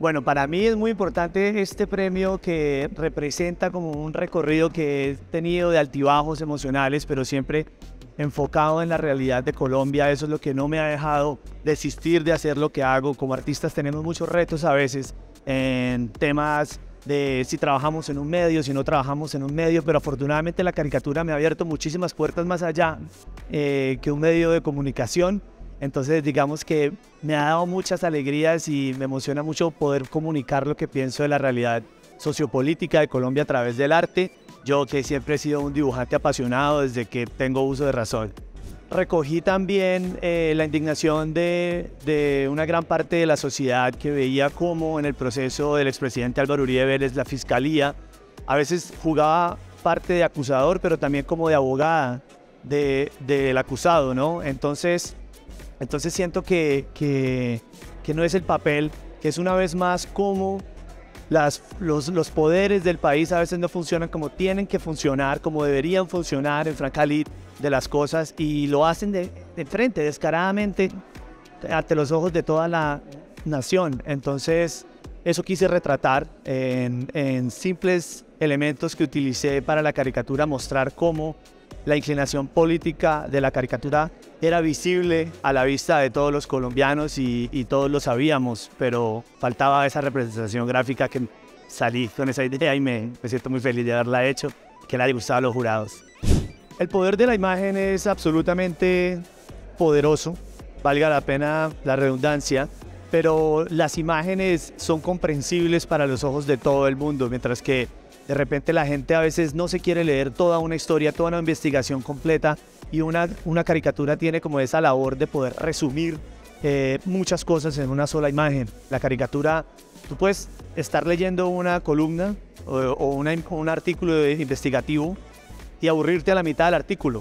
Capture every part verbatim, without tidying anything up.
Bueno, para mí es muy importante este premio que representa como un recorrido que he tenido de altibajos emocionales, pero siempre enfocado en la realidad de Colombia. Eso es lo que no me ha dejado desistir de hacer lo que hago. Como artistas tenemos muchos retos a veces en temas de si trabajamos en un medio, si no trabajamos en un medio, pero afortunadamente la caricatura me ha abierto muchísimas puertas más allá eh, que un medio de comunicación. Entonces digamos que me ha dado muchas alegrías y me emociona mucho poder comunicar lo que pienso de la realidad sociopolítica de Colombia a través del arte. Yo que siempre he sido un dibujante apasionado desde que tengo uso de razón. Recogí también eh, la indignación de, de una gran parte de la sociedad que veía cómo en el proceso del expresidente Álvaro Uribe Vélez la fiscalía a veces jugaba parte de acusador, pero también como de abogada de, del acusado, ¿no? Entonces, entonces siento que, que, que no es el papel, que es una vez más como las, los, los poderes del país a veces no funcionan como tienen que funcionar, como deberían funcionar en franca lid de las cosas, y lo hacen de, de frente, descaradamente, ante los ojos de toda la nación. Entonces, eso quise retratar en, en simples elementos que utilicé para la caricatura, mostrar cómo la inclinación política de la caricatura era visible a la vista de todos los colombianos y, y todos lo sabíamos, pero faltaba esa representación gráfica que salí con esa idea y me, me siento muy feliz de haberla hecho, que le haya gustado a los jurados. El poder de la imagen es absolutamente poderoso, valga la pena la redundancia, pero las imágenes son comprensibles para los ojos de todo el mundo, mientras que de repente la gente a veces no se quiere leer toda una historia, toda una investigación completa, y una, una caricatura tiene como esa labor de poder resumir eh, muchas cosas en una sola imagen. La caricatura, tú puedes estar leyendo una columna o, o una, un artículo investigativo y aburrirte a la mitad del artículo,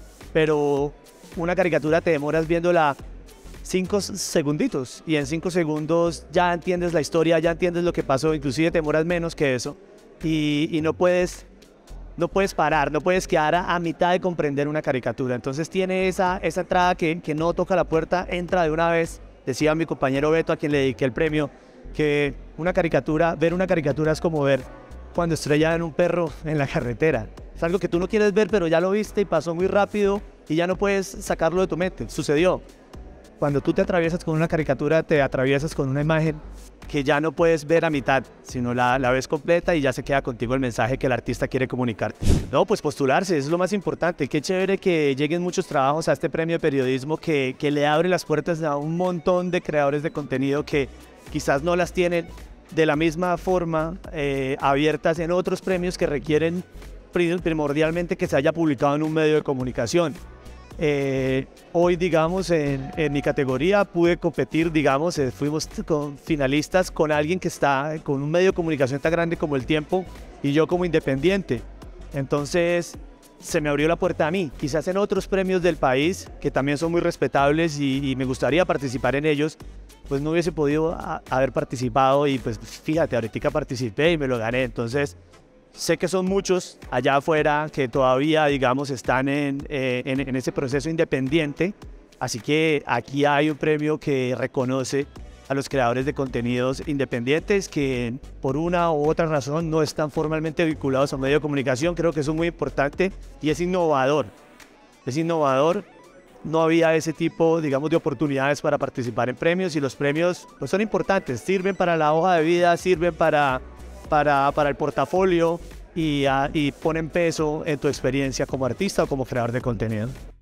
pero una caricatura te demoras viéndola cinco segunditos y en cinco segundos ya entiendes la historia, ya entiendes lo que pasó, inclusive te demoras menos que eso y, y no puedes no puedes parar, no puedes quedar a, a mitad de comprender una caricatura. Entonces tiene esa, esa entrada que, que no toca la puerta, entra de una vez. Decía mi compañero Beto, a quien le dediqué el premio, que una caricatura, ver una caricatura es como ver cuando estrellan un perro en la carretera. Es algo que tú no quieres ver, pero ya lo viste y pasó muy rápido y ya no puedes sacarlo de tu mente. Sucedió. Cuando tú te atraviesas con una caricatura, te atraviesas con una imagen que ya no puedes ver a mitad, sino la, la ves completa y ya se queda contigo el mensaje que el artista quiere comunicar. No, pues postularse, eso es lo más importante. Qué chévere que lleguen muchos trabajos a este premio de periodismo que, que le abre las puertas a un montón de creadores de contenido que quizás no las tienen de la misma forma eh, abiertas en otros premios que requieren primordialmente que se haya publicado en un medio de comunicación. Eh, hoy, digamos, en, en mi categoría pude competir, digamos, eh, fuimos con finalistas con alguien que está con un medio de comunicación tan grande como El Tiempo y yo como independiente. Entonces se me abrió la puerta a mí. Quizás en otros premios del país, que también son muy respetables y, y me gustaría participar en ellos, pues no hubiese podido a, haber participado y pues fíjate, ahorita participé y me lo gané. Entonces sé que son muchos allá afuera que todavía, digamos, están en, eh, en, en ese proceso independiente, así que aquí hay un premio que reconoce a los creadores de contenidos independientes que por una u otra razón no están formalmente vinculados a un medio de comunicación. Creo que eso es muy importante y es innovador, es innovador. No había ese tipo, digamos, de oportunidades para participar en premios y los premios pues, son importantes, sirven para la hoja de vida, sirven para Para, para el portafolio y, uh, y ponen peso en tu experiencia como artista o como creador de contenido.